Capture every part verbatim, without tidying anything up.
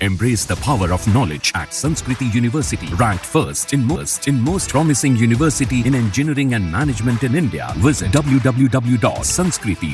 Embrace the power of knowledge at Sanskriti University, ranked first in most in most promising university in engineering and management in India. Visit w w w dot sanskriti.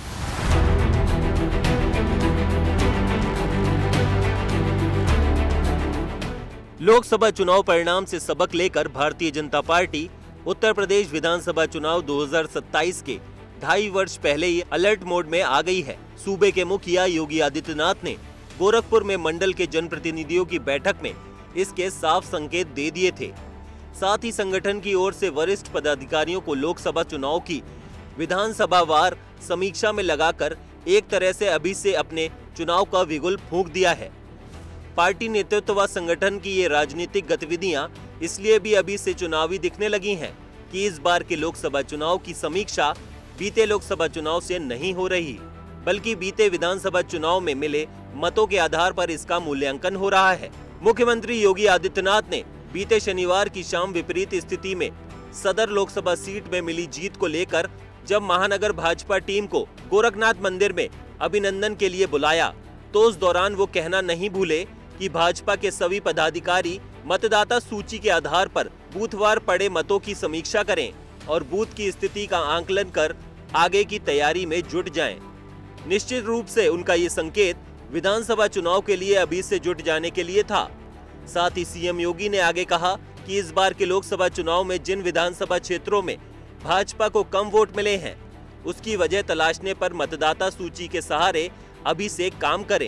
Lok Sabha चुनाव परिणाम से सबक लेकर Bharatiya Janata party Uttar Pradesh विधानसभा चुनाव दो हज़ार सत्ताईस के ढाई वर्ष पहले ही अलर्ट मोड में आ गई है। सूबे के मुखिया योगी आदित्यनाथ ने गोरखपुर में मंडल के जनप्रतिनिधियों की बैठक में इसके साफ संकेत दे दिए थे। साथ ही संगठन की ओर से वरिष्ठ पदाधिकारियों को लोकसभा चुनाव की विधानसभा वार समीक्षा में लगाकर एक तरह से अभी से अपने चुनाव का बिगुल फूंक दिया है। पार्टी नेतृत्व व संगठन की ये राजनीतिक गतिविधियां इसलिए भी अभी से चुनावी दिखने लगी हैं कि इस बार के लोकसभा चुनाव की समीक्षा बीते लोकसभा चुनाव से नहीं हो रही, बल्कि बीते विधानसभा चुनाव में मिले मतों के आधार पर इसका मूल्यांकन हो रहा है। मुख्यमंत्री योगी आदित्यनाथ ने बीते शनिवार की शाम विपरीत स्थिति में सदर लोकसभा सीट में मिली जीत को लेकर जब महानगर भाजपा टीम को गोरखनाथ मंदिर में अभिनंदन के लिए बुलाया, तो उस दौरान वो कहना नहीं भूले कि भाजपा के सभी पदाधिकारी मतदाता सूची के आधार पर बूथवार पड़े मतों की समीक्षा करें और बूथ की स्थिति का आंकलन कर आगे की तैयारी में जुट जाएं। निश्चित रूप से उनका ये संकेत विधानसभा चुनाव के लिए अभी से जुट जाने के लिए था। साथ ही सीएम योगी ने आगे कहा कि इस बार के लोकसभा चुनाव में जिन विधानसभा क्षेत्रों में भाजपा को कम वोट मिले हैं, उसकी वजह तलाशने पर मतदाता सूची के सहारे अभी से काम करें।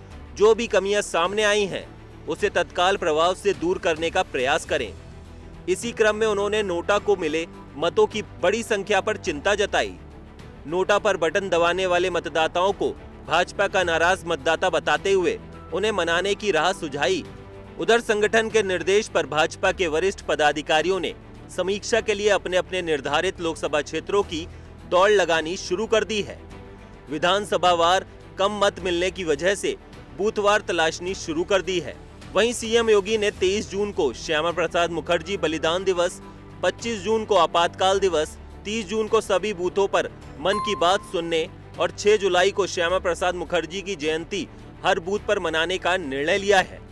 जो भी कमियां सामने आई हैं, उसे तत्काल प्रभाव से दूर करने का प्रयास करें। इसी क्रम में उन्होंने नोटा को मिले मतों की बड़ी संख्या पर चिंता जताई। नोटा पर बटन दबाने वाले मतदाताओं को भाजपा का नाराज मतदाता बताते हुए उन्हें मनाने की राह सुझाई। उधर संगठन के निर्देश पर भाजपा के वरिष्ठ पदाधिकारियों ने समीक्षा के लिए अपने अपने निर्धारित लोकसभा क्षेत्रों की दौड़ लगानी शुरू कर दी है। विधानसभा वार कम मत मिलने की वजह से बूथवार तलाशनी शुरू कर दी है। वहीं सीएम योगी ने तेईस जून को श्यामा प्रसाद मुखर्जी बलिदान दिवस, पच्चीस जून को आपातकाल दिवस, तीस जून को सभी बूथों पर मन की बात सुनने और छह जुलाई को श्यामा प्रसाद मुखर्जी की जयंती हर बूथ पर मनाने का निर्णय लिया है।